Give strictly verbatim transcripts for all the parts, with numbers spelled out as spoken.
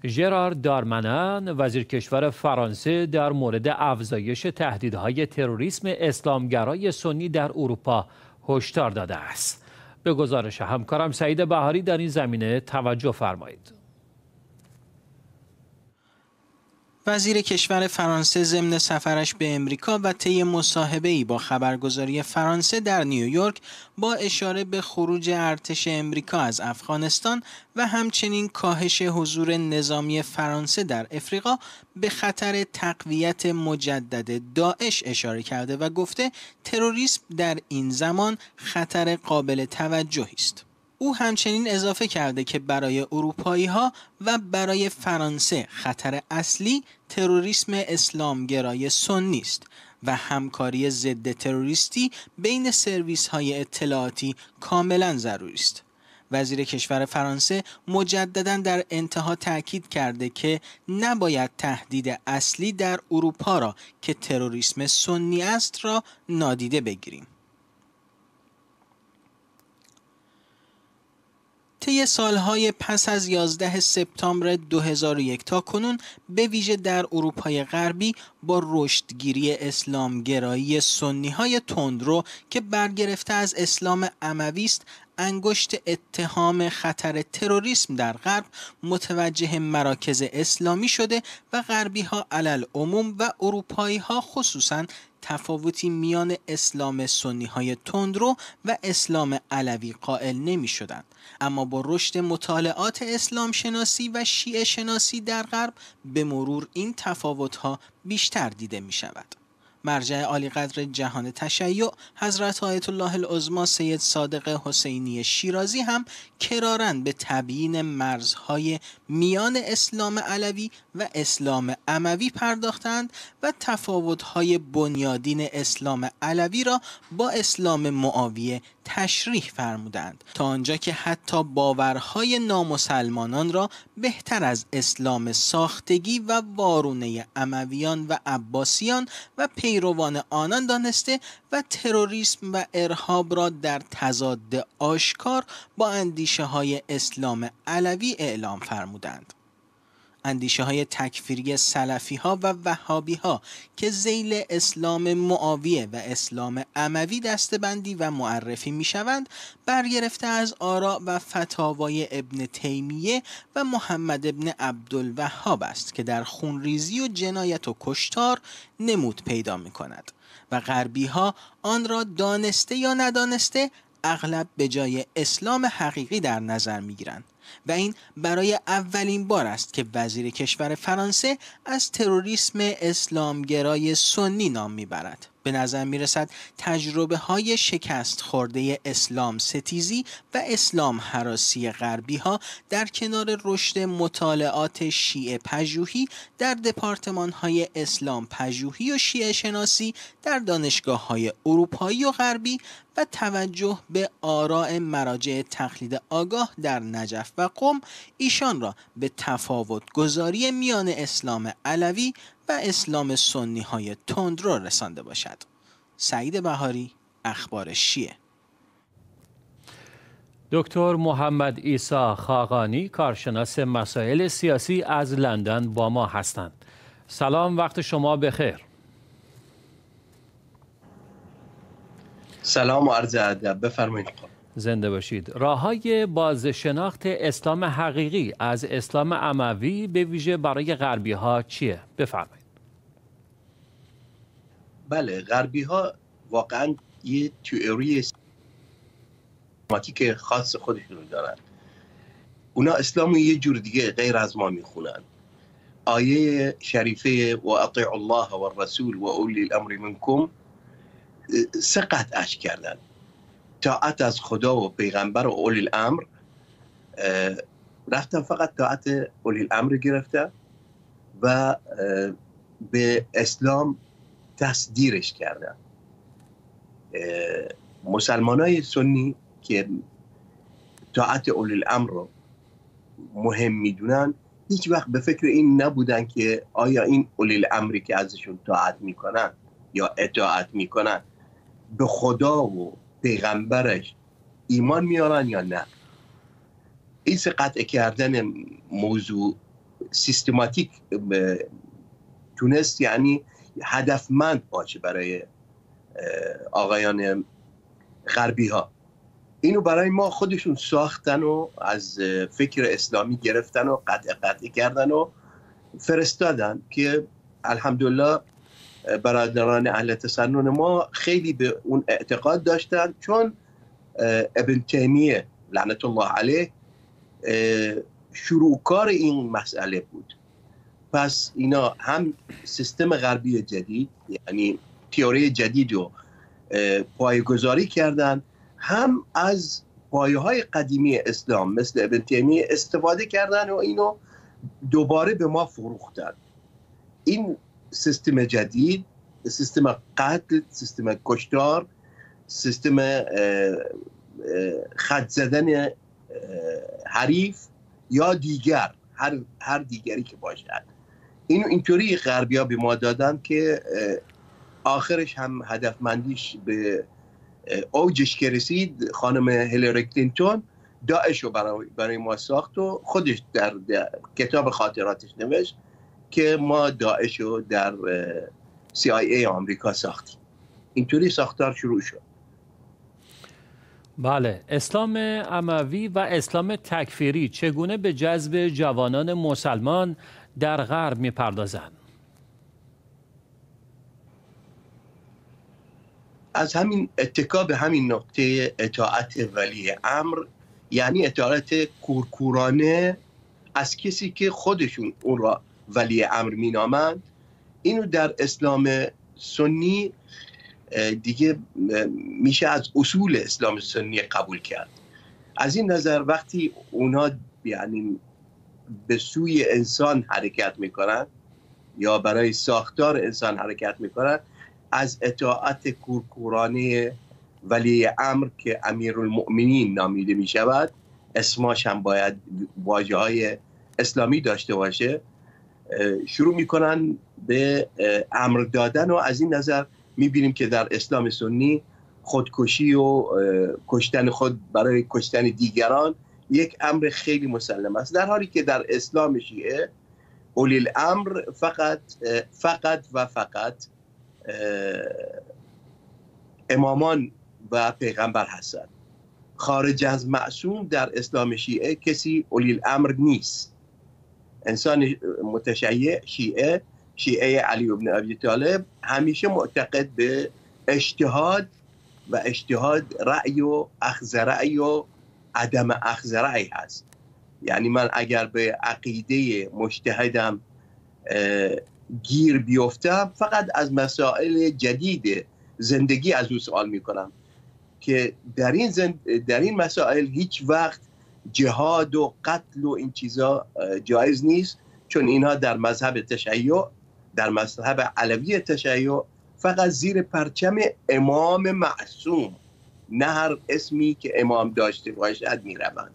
ژرار دارمنن وزیر کشور فرانسه در مورد افزایش تهدیدهای تروریسم اسلامگرای سنی در اروپا هشدار داده است. به گزارش همکارم سعید بهاری در این زمینه توجه فرمایید. وزیر کشور فرانسه ضمن سفرش به امریکا و طی مصاحبه‌ای با خبرگزاری فرانسه در نیویورک با اشاره به خروج ارتش امریکا از افغانستان و همچنین کاهش حضور نظامی فرانسه در افریقا به خطر تقویت مجدد داعش اشاره کرده و گفته تروریسم در این زمان خطر قابل توجهی است. او همچنین اضافه کرده که برای اروپایی‌ها و برای فرانسه خطر اصلی تروریسم اسلامگرای سنی است و همکاری ضد تروریستی بین سرویس‌های اطلاعاتی کاملا ضروری است. وزیر کشور فرانسه مجدداً در انتها تاکید کرده که نباید تهدید اصلی در اروپا را که تروریسم سنی است را نادیده بگیریم. طی سالهای پس از یازده سپتامبر دو هزار و یک تا کنون به ویژه در اروپای غربی با رشدگیری اسلامگرایی سنی‌های تندرو که برگرفته از اسلام اموی است، انگشت اتهام خطر تروریسم در غرب متوجه مراکز اسلامی شده و غربی‌ها علل عموم و اروپایی‌ها خصوصاً تفاوتی میان اسلام سنی‌های تندرو و اسلام علوی قائل نمی‌شدند. اما با رشد مطالعات اسلام شناسی و شیعه شناسی در غرب به مرور این تفاوت‌ها بیشتر دیده می‌شود. مرجع عالیقدر جهان تشیع حضرت آیت الله العظمی سید صادق حسینی شیرازی هم کراراً به تبیین مرزهای میان اسلام علوی و اسلام اموی پرداختند و تفاوت‌های بنیادین اسلام علوی را با اسلام معاویه تشریح فرمودند تا آنجا که حتی باورهای نامسلمانان را بهتر از اسلام ساختگی و وارونه امویان و عباسیان و پیروان آنان دانسته و تروریسم و ارهاب را در تضاد آشکار با اندیشه های اسلام علوی اعلام فرمودند. اندیشه های تکفیری سلفی ها و وهابی ها که ذیل اسلام معاویه و اسلام اموی دستبندی و معرفی می شوند برگرفته از آراء و فتاوای ابن تیمیه و محمد ابن عبدالوهاب است که در خونریزی و جنایت و کشتار نمود پیدا می کند و غربی ها آن را دانسته یا ندانسته اغلب به جای اسلام حقیقی در نظر می گیرند. و این برای اولین بار است که وزیر کشور فرانسه از تروریسم اسلامگرای سنی نام میبرد. به نظر میرسد تجربه های شکست خورده اسلام ستیزی و اسلام هراسی غربی ها در کنار رشد مطالعات شیعه پژوهی در دپارتمان های اسلام پژوهی و شیعه شناسی در دانشگاه های اروپایی و غربی و توجه به آراء مراجع تقلید آگاه در نجف و قم ایشان را به تفاوت گذاری میان اسلام علوی و اسلام سنی های تندرو رسانده باشد. سعید بهاری، اخبار شیعه. دکتر محمد عیسی خاقانی کارشناس مسائل سیاسی از لندن با ما هستند. سلام، وقت شما بخیر. سلام و عرض ادب، بفرمایید. زنده باشید. راه‌های بازشناخت اسلام حقیقی از اسلام اموی به ویژه برای غربی ها چیه؟ بفرمایید. بله، غربی ها واقعا یه تئوری سیستماتیک خاص خودشون دارن. اونا اسلام یه جور دیگه غیر از ما میخونن. آیه شریفه و اطیعوا الله و الرسول و اولی الامر منکم سه قطعش کردن. طاعت از خدا و پیغمبر و اولی الامر، رفتن فقط طاعت اولی الامر گرفتن و به اسلام تصدیرش کردن. مسلمانای سنی که طاعت اولی الامر رو مهم میدونن هیچ وقت به فکر این نبودن که آیا این اولی الامری که ازشون طاعت میکنن یا اطاعت میکنن به خدا و پیغمبرش ایمان میارن یا نه. این سه قطع کردن موضوع سیستماتیک تونست یعنی هدفمند باشه برای آقایان غربی ها. اینو برای ما خودشون ساختن و از فکر اسلامی گرفتن و قطع قطعی کردن و فرستادن که الحمدلله برادران اهل تسنن ما خیلی به اون اعتقاد داشتن، چون ابن تیمیه لعنت الله علیه شروعکار این مسئله بود. پس اینا هم سیستم غربی جدید یعنی تئوری جدید رو پایه‌گذاری کردن، هم از پایه‌های قدیمی اسلام مثل ابن تیمیه استفاده کردن و اینو دوباره به ما فروختن. این سیستم جدید، سیستم قتل، سیستم کشتار، سیستم خط زدن حریف یا دیگر هر هر دیگری که باشد، اینو اینطوری غربی‌ها به ما دادن که آخرش هم هدفمندیش به اوجش که رسید. خانم هیلاری کلینتون داعش رو برای, برای ما ساخت و خودش در, در کتاب خاطراتش نوشت که ما داعش رو در سی آی ای آمریکا ساختیم. اینطوری ساختار شروع شد. بله، اسلام اموی و اسلام تکفیری چگونه به جذب جوانان مسلمان در غرب می‌پردازند؟ از همین اتکا به همین نقطه اطاعت ولی امر، یعنی اطاعت کورکورانه از کسی که خودشون اون را ولی امر مینامند، اینو در اسلام سنی دیگه میشه از اصول اسلام سنی قبول کرد. از این نظر وقتی اونا یعنی به سوی انسان حرکت میکنن یا برای ساختار انسان حرکت میکنن، از اطاعت کورکورانه ولی امر که امیرالمؤمنین نامیده میشود، اسماش هم باید واژه های اسلامی داشته باشه، شروع میکنن به امر دادن. و از این نظر میبینیم که در اسلام سنی خودکشی و کشتن خود برای کشتن دیگران یک امر خیلی مسلم است، در حالی که در اسلام شیعه اولی الامر فقط فقط و فقط امامان و پیغمبر هستند. خارج از معصوم در اسلام شیعه کسی اولی الامر نیست. انسان متشیع شیعه شیعه علی بن ابی طالب همیشه معتقد به اجتهاد و اجتهاد رأی و اخذ رأی و عدم اخذ رأی هست. یعنی من اگر به عقیده مجتهدم گیر بیفتم، فقط از مسائل جدید زندگی از او سوال میکنم که در این زند... در این مسائل هیچ وقت جهاد و قتل و این چیزا جایز نیست، چون اینها در مذهب تشیع، در مذهب علوی تشیع فقط زیر پرچم امام معصوم، نه هر اسمی که امام داشته باشد میروند.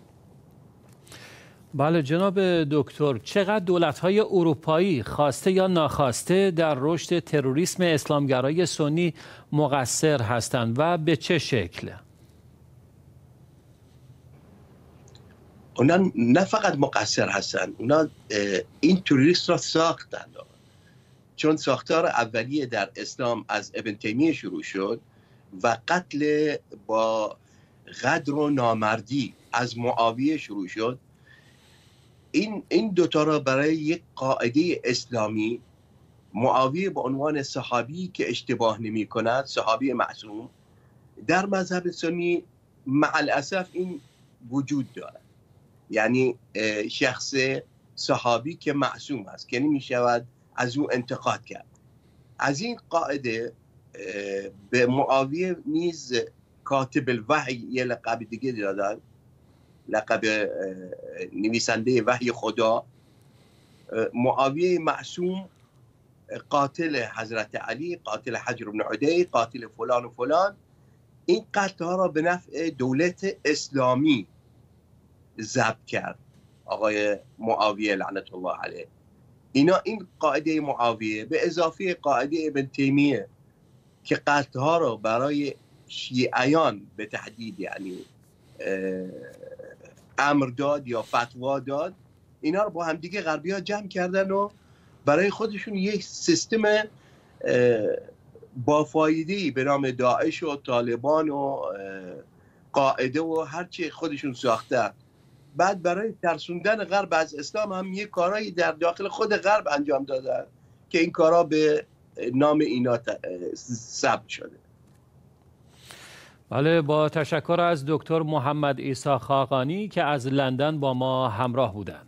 بله جناب دکتر، چقدر دولت‌های اروپایی خواسته یا ناخواسته در رشد تروریسم اسلامگرای سنی مقصر هستند و به چه شکل؟ اونا نه فقط مقصر هستند، اونا این تروریست را ساختند، چون ساختار اولیه در اسلام از ابن تیمیه شروع شد و قتل با غدر و نامردی از معاویه شروع شد. این این دوتا را برای یک قاعده اسلامی، معاویه به عنوان صحابی که اشتباه نمی کند، صحابی معصوم، در مذهب سنی مع الاسف این وجود دارد، یعنی شخص صحابی که معصوم است که نمی شود از او انتقاد کرد. از این قاعده به معاویه نیز کاتب الوحی یه لقب دیگه دادن، لقب نویسنده وحی خدا. معاویه معصوم قاتل حضرت علی، قاتل حجر بن عدی، قاتل فلان و فلان، این قتل ها را به نفع دولت اسلامی ضبط کرد آقای معاویه لعنت الله علیه. اینا این قاعده معاویه به اضافه قاعده ابن تیمیه که قتل ها را برای شیعیان به تحدید یعنی امر داد یا فتوا داد، اینا رو با همدیگه غربی ها جمع کردن و برای خودشون یک سیستم با فایده‌ای به نام داعش و طالبان و قاعده و هرچی خودشون ساخته. بعد برای ترسوندن غرب از اسلام هم یک کارهایی در داخل خود غرب انجام دادن که این کارها به نام اینا ثبت شده. بله، با تشکر از دکتر محمد عیسی خاقانی که از لندن با ما همراه بودند.